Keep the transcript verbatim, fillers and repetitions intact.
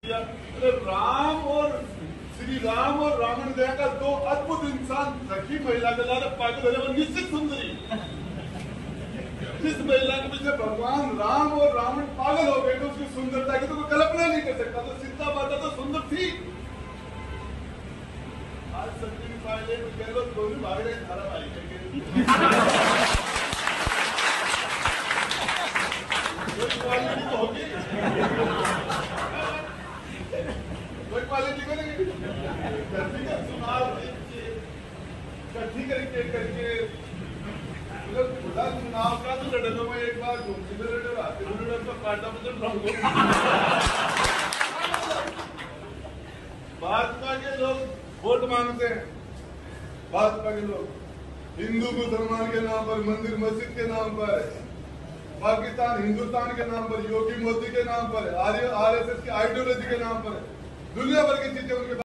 अरे राम और श्री राम और रावण दया का दो अद्भुत इंसान सखी महिला के द्वारा पागल होने में निश्चित सुंदरी। जिस महिला के पीछे भगवान राम और रावण पागल हो गए तो उसकी सुंदरता की तो कोई कल्पना नहीं कर सकता। तो सीता माता तो सुंदर थी। आज सच्ची मिसाइल है तो कह लो दोनों भाग रहे धारावाहिक कोई क्वालिटी तो होगी, कोई क्वालिटी को नहीं चुनाव कट्ठी करके करके खुदा चुनाव का तो लड़े दो। मैं एक बार घूमती में लड़े आते लड़े तो काटा बदल रहा। भाजपा के लोग वोट मांगते हैं, भाजपा के लोग हिंदू मुसलमान के नाम पर, मंदिर मस्जिद के नाम पर, पाकिस्तान हिंदुस्तान के नाम पर, योगी मोदी के नाम पर, आर एस एस की आइडियोलॉजी के नाम पर दुनिया भर की चीजें उनके